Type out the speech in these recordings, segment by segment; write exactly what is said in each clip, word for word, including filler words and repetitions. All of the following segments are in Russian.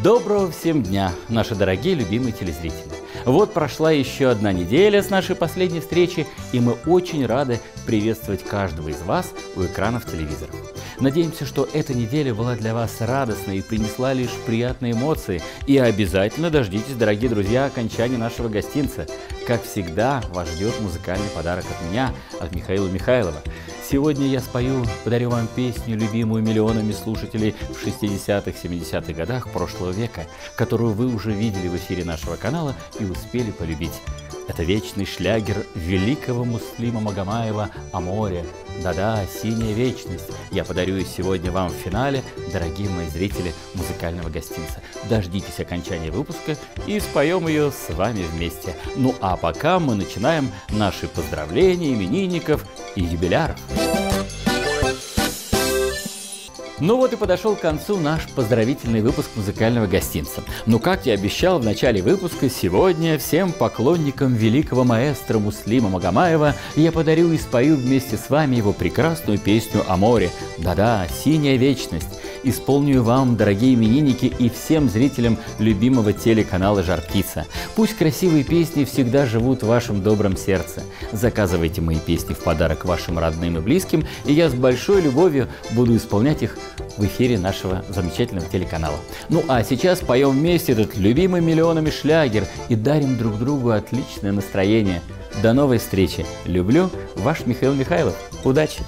Доброго всем дня, наши дорогие любимые телезрители. Вот прошла еще одна неделя с нашей последней встречи, и мы очень рады приветствовать каждого из вас у экранов телевизора. Надеемся, что эта неделя была для вас радостной и принесла лишь приятные эмоции. И обязательно дождитесь, дорогие друзья, окончания нашего гостинца. Как всегда, вас ждет музыкальный подарок от меня, от Михаила Михайлова. Сегодня я спою, подарю вам песню, любимую миллионами слушателей в шестидесятых-семидесятых годах прошлого века, которую вы уже видели в эфире нашего канала и успели полюбить. Это вечный шлягер великого Муслима Магомаева «О море». Да-да, синяя вечность. Я подарю ее сегодня вам в финале, дорогие мои зрители музыкального гостинца. Дождитесь окончания выпуска и споем ее с вами вместе. Ну а пока мы начинаем наши поздравления именинников и юбиляров. Ну вот и подошел к концу наш поздравительный выпуск музыкального гостинца. Ну, как я обещал в начале выпуска, сегодня всем поклонникам великого маэстро Муслима Магомаева я подарю и спою вместе с вами его прекрасную песню о море. Да-да, синяя вечность. Исполню вам, дорогие именинники, и всем зрителям любимого телеканала «Жар-птица». Пусть красивые песни всегда живут в вашем добром сердце. Заказывайте мои песни в подарок вашим родным и близким, и я с большой любовью буду исполнять их в эфире нашего замечательного телеканала. Ну а сейчас поем вместе этот любимый миллионами шлягер и дарим друг другу отличное настроение. До новой встречи. Люблю, ваш Михаил Михайлов. Удачи!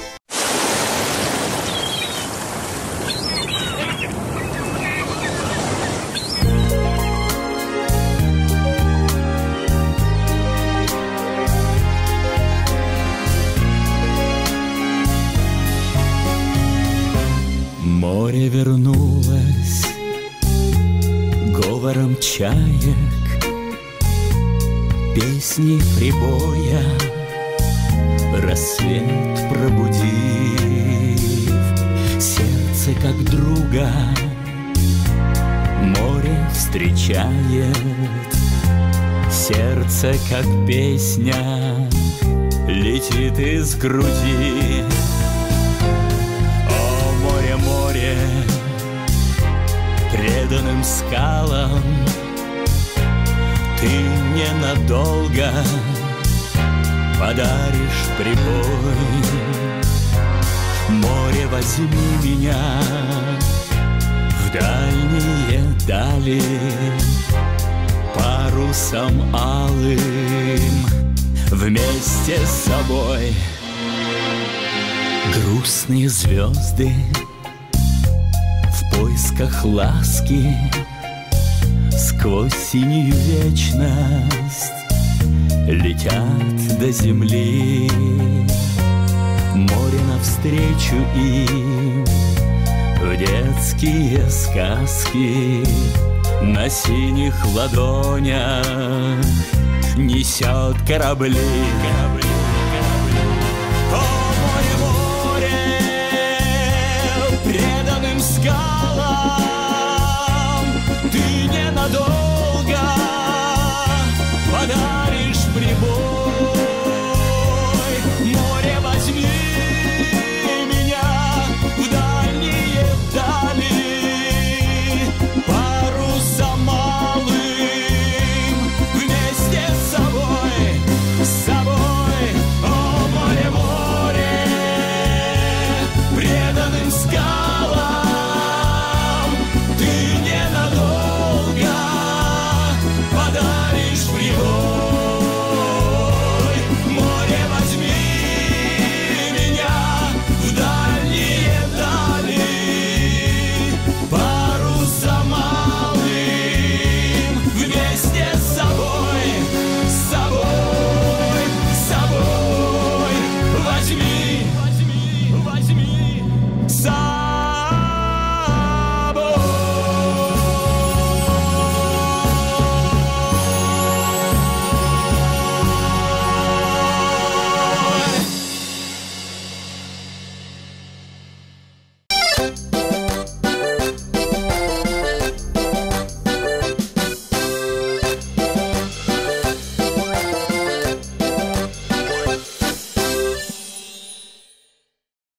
Море вернулось говором чаек, песни прибоя, рассвет пробудив, сердце как друга море встречает, сердце как песня летит из груди. Море преданным скалам ты ненадолго подаришь прибой. Море, возьми меня в дальние дали парусом алым вместе с собой. Грустные звезды в поисках ласки сквозь синюю вечность летят до земли. Море навстречу им в детские сказки на синих ладонях несет корабли. корабли.